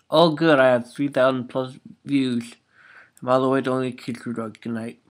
All good. I had 3,000 plus views. I'm all the way to only Kids Rudolph. Good night.